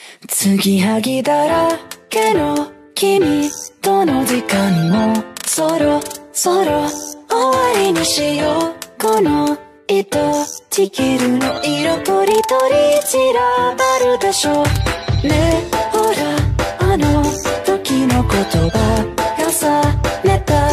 継ぎはぎだらけの君との時間もそろそろ終わりにしよう。この糸ちぎるの色とりどり散らばるでしょう。ねえほらあの時の言葉がされた